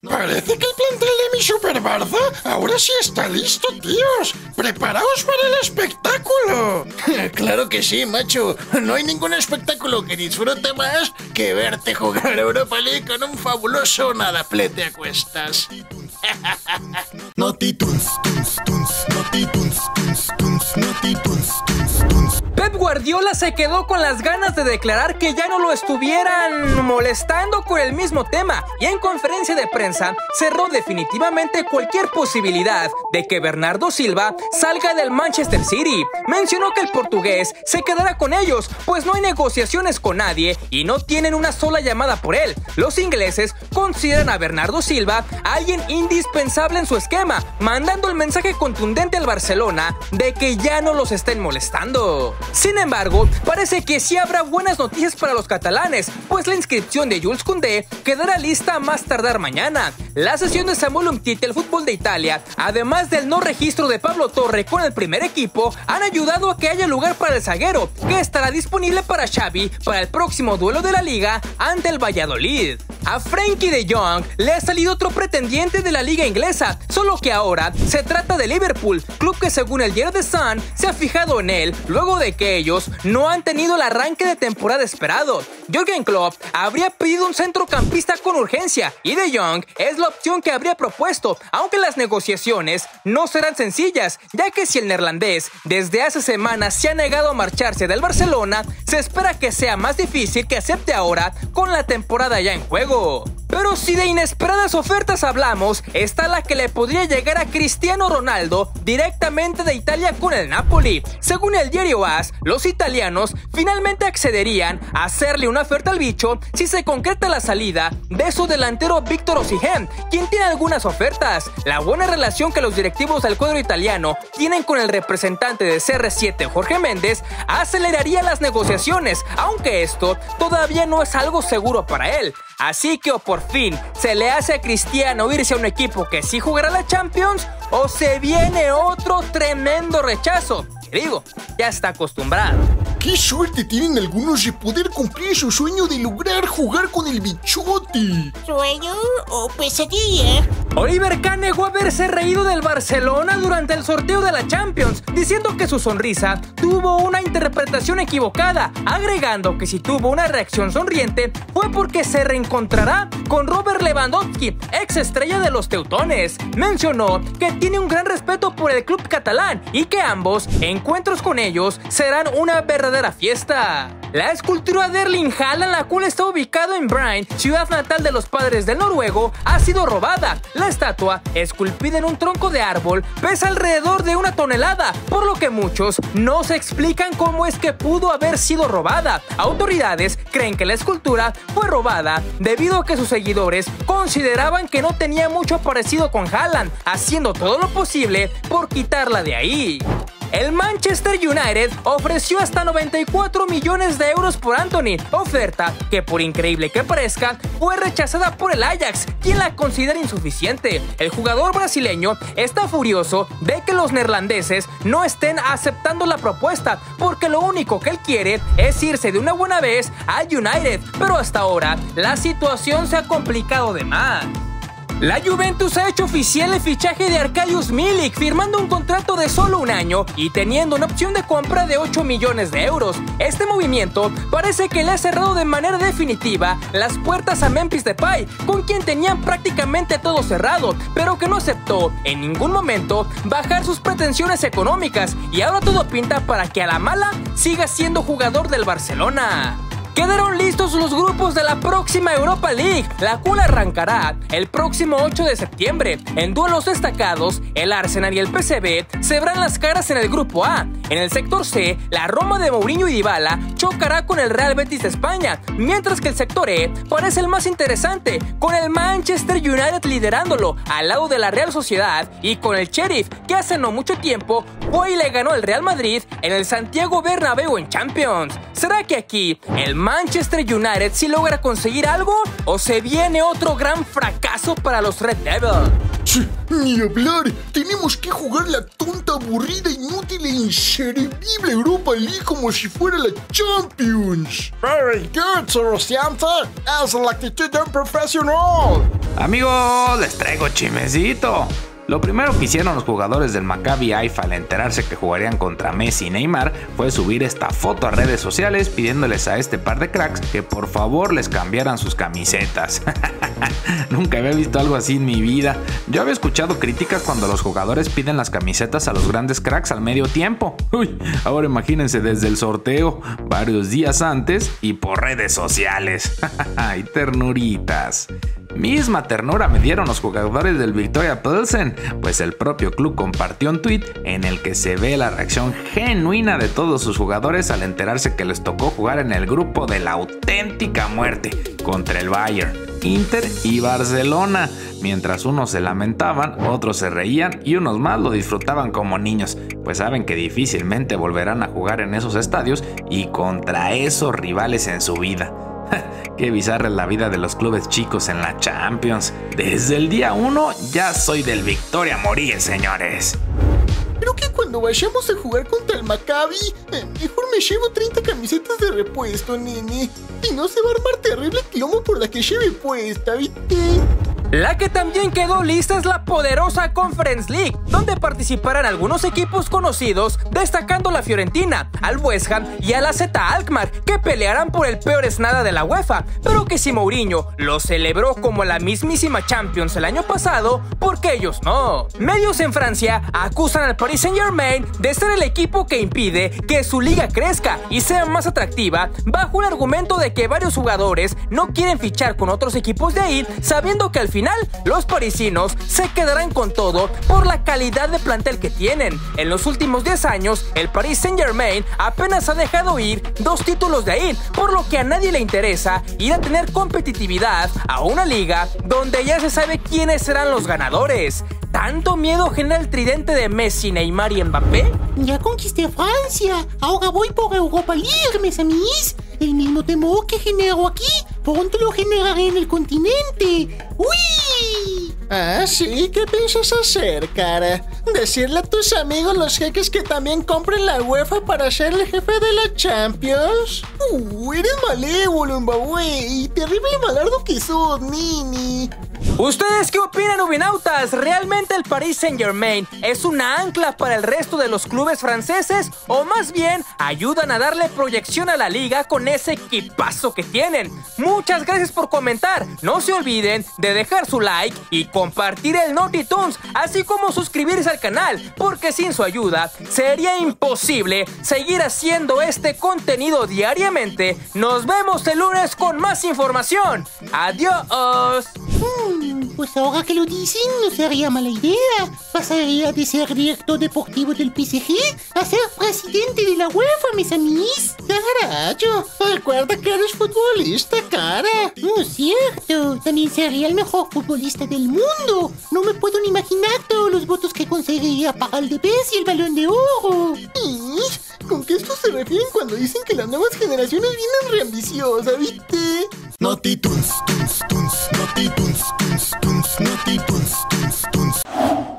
Parece que el plantel de mi Super Barça ahora sí está listo, tíos. ¡Preparaos para el espectáculo! Claro que sí, macho. No hay ningún espectáculo que disfrute más que verte jugar Europa League con un fabuloso nadaplete a cuestas. Pep Guardiola se quedó con las ganas de declarar que ya no lo estuvieran molestando con el mismo tema y en conferencia de prensa cerró definitivamente cualquier posibilidad de que Bernardo Silva salga del Manchester City. Mencionó que el portugués se quedará con ellos, pues no hay negociaciones con nadie y no tienen una sola llamada por él. Los ingleses consideran a Bernardo Silva alguien indispensable en su esquema, mandando el mensaje contundente al Barcelona de que ya no los estén molestando. Sin embargo, parece que sí habrá buenas noticias para los catalanes, pues la inscripción de Jules Koundé quedará lista a más tardar mañana. La cesión de Samuel Umtiti al fútbol de Italia, además del no registro de Pablo Torre con el primer equipo, han ayudado a que haya lugar para el zaguero, que estará disponible para Xavi para el próximo duelo de la Liga ante el Valladolid. A Frenkie de Jong le ha salido otro pretendiente de la liga inglesa, solo que ahora se trata de Liverpool, club que según el diario The Sun se ha fijado en él luego de que ellos no han tenido el arranque de temporada esperado. Jürgen Klopp habría pedido un centrocampista con urgencia y De Jong es la opción que habría propuesto, aunque las negociaciones no serán sencillas, ya que si el neerlandés desde hace semanas se ha negado a marcharse del Barcelona, se espera que sea más difícil que acepte ahora con la temporada ya en juego. Pero si de inesperadas ofertas hablamos, está la que le podría llegar a Cristiano Ronaldo directamente de Italia con el Napoli. Según el diario AS, los italianos finalmente accederían a hacerle una oferta al bicho si se concreta la salida de su delantero Víctor Osimhen, quien tiene algunas ofertas. La buena relación que los directivos del cuadro italiano tienen con el representante de CR7, Jorge Méndez, aceleraría las negociaciones, aunque esto todavía no es algo seguro para él. Así que o por fin se le hace a Cristiano irse a un equipo que sí jugará la Champions, o se viene otro tremendo rechazo. Digo, ya está acostumbrado. ¡Qué suerte tienen algunos de poder cumplir su sueño de lograr jugar con el bichote! ¿Sueño o pesadilla? Oliver Kahn negó haberse reído del Barcelona durante el sorteo de la Champions, diciendo que su sonrisa tuvo una interpretación equivocada, agregando que si tuvo una reacción sonriente fue porque se reencontrará con Robert Lewandowski, ex estrella de los teutones. Mencionó que tiene un gran respeto por el club catalán y que ambos encuentros con ellos serán una verdadera fiesta. La escultura de Erling Haaland, la cual está ubicado en Bryne, ciudad natal de los padres del noruego, ha sido robada. La estatua, esculpida en un tronco de árbol, pesa alrededor de 1 tonelada, por lo que muchos no se explican cómo es que pudo haber sido robada. Autoridades creen que la escultura fue robada debido a que sus seguidores consideraban que no tenía mucho parecido con Haaland, haciendo todo lo posible por quitarla de ahí. El Manchester United ofreció hasta 94 millones de euros por Antony, oferta que, por increíble que parezca, fue rechazada por el Ajax, quien la considera insuficiente. El jugador brasileño está furioso de que los neerlandeses no estén aceptando la propuesta, porque lo único que él quiere es irse de una buena vez al United, pero hasta ahora la situación se ha complicado de más. La Juventus ha hecho oficial el fichaje de Arkadiusz Milik, firmando un contrato de solo 1 año y teniendo una opción de compra de 8 millones de euros. Este movimiento parece que le ha cerrado de manera definitiva las puertas a Memphis Depay, con quien tenían prácticamente todo cerrado, pero que no aceptó en ningún momento bajar sus pretensiones económicas, y ahora todo pinta para que a la mala siga siendo jugador del Barcelona. Quedaron listos los grupos de la próxima Europa League, la cual arrancará el próximo 8 de septiembre. En duelos destacados, el Arsenal y el PSV se verán las caras en el grupo A. En el sector C, la Roma de Mourinho y Dybala chocará con el Real Betis de España, mientras que el sector E parece el más interesante, con el Manchester United liderándolo, al lado de la Real Sociedad y con el Sheriff, que hace no mucho tiempo fue y le ganó al Real Madrid en el Santiago Bernabéu en Champions. ¿Será que aquí el Manchester United sí logra conseguir algo, o se viene otro gran fracaso para los Red Devils? Sí, ni hablar. Tenemos que jugar la tonta, aburrida, inútil e inservible Europa League como si fuera la Champions. Very good, Sebastiante. Esa es la actitud de un profesional. Amigos, les traigo chismecito. Lo primero que hicieron los jugadores del Maccabi Haifa al enterarse que jugarían contra Messi y Neymar fue subir esta foto a redes sociales pidiéndoles a este par de cracks que por favor les cambiaran sus camisetas. Nunca había visto algo así en mi vida. Yo había escuchado críticas cuando los jugadores piden las camisetas a los grandes cracks al medio tiempo. Uy, ahora imagínense desde el sorteo, varios días antes y por redes sociales. ¡Ay, ternuritas! Misma ternura me dieron los jugadores del Viktoria Plzen, pues el propio club compartió un tweet en el que se ve la reacción genuina de todos sus jugadores al enterarse que les tocó jugar en el grupo de la auténtica muerte contra el Bayern, Inter y Barcelona. Mientras unos se lamentaban, otros se reían y unos más lo disfrutaban como niños, pues saben que difícilmente volverán a jugar en esos estadios y contra esos rivales en su vida. Qué bizarra es la vida de los clubes chicos en la Champions. Desde el día 1 ya soy del Viktoria a morir, señores. Creo que cuando vayamos a jugar contra el Maccabi, mejor me llevo 30 camisetas de repuesto, nene. Y no se va a armar terrible quilombo por la que lleve puesta, ¿viste? La que también quedó lista es la poderosa Conference League, donde participarán algunos equipos conocidos, destacando la Fiorentina, al West Ham y al AZ Alkmaar, que pelearán por el peor nada de la UEFA, pero que si Mourinho lo celebró como la mismísima Champions el año pasado, porque ellos no. Medios en Francia acusan al Paris Saint-Germain de ser el equipo que impide que su liga crezca y sea más atractiva, bajo un argumento de que varios jugadores no quieren fichar con otros equipos de ahí, sabiendo que al final los parisinos se quedarán con todo por la calidad de plantel que tienen. En los últimos 10 años, el Paris Saint-Germain apenas ha dejado ir 2 títulos de ahí, por lo que a nadie le interesa ir a tener competitividad a una liga donde ya se sabe quiénes serán los ganadores. ¿Tanto miedo genera el tridente de Messi, Neymar y Mbappé? Ya conquisté Francia, ahora voy por Europa League, mes amis. El mismo temor que genero aquí, pronto lo generaré en el continente. ¡Uy! Ah, sí, ¿qué piensas hacer, cara? ¿Decirle a tus amigos los jeques que también compren la UEFA para ser el jefe de la Champions? Eres malévolo, Mbappé, y terrible malardo que sos, Nini. ¿Ustedes qué opinan, ubinautas? ¿Realmente el Paris Saint-Germain es una ancla para el resto de los clubes franceses? ¿O más bien ayudan a darle proyección a la liga con ese equipazo que tienen? Muchas gracias por comentar. No se olviden de dejar su like y compartir el Naughty Tunes, así como suscribirse al canal, porque sin su ayuda sería imposible seguir haciendo este contenido diariamente. Nos vemos el lunes con más información. ¡Adiós! Pues ahora que lo dicen, no sería mala idea. Pasaría de ser director deportivo del PSG a ser presidente de la UEFA, mis amis. Carajo, recuerda que eres futbolista, cara. No es cierto, también sería el mejor futbolista del mundo. No me puedo ni imaginar todos los votos que conseguiría para el Debes y el Balón de Oro. ¿Con qué esto se refieren cuando dicen que las nuevas generaciones vienen reambiciosas, viste? Naughty Tunes, Tunes, Tunes, Naughty Tunes, Tunes, Naughty Tunes, Tunes, Tunes.